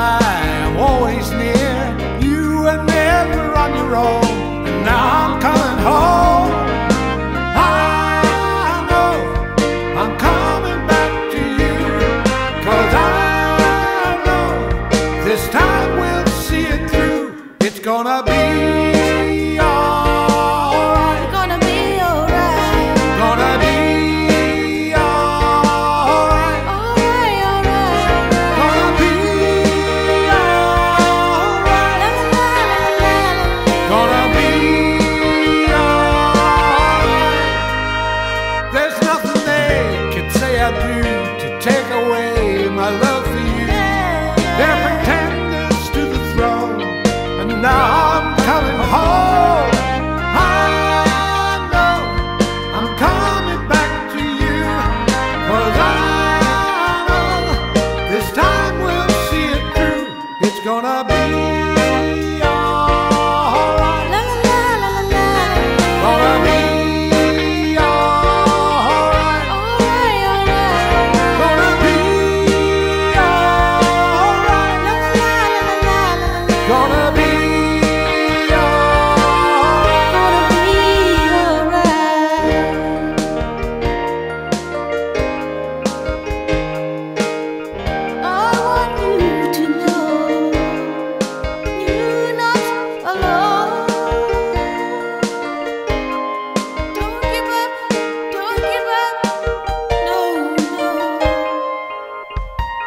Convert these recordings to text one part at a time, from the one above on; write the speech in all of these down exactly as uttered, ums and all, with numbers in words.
I am always near. You were never on your own, and now I'm coming home. I know I'm coming back to you, 'cause I know this time we'll see it through. It's gonna be to take away my love for you. They're pretenders to the throne, and now I'm coming home. I know I'm coming back to you, 'cause I know this time we'll see it through. It's gonna be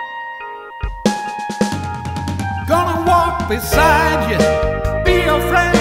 beside you, be your friend.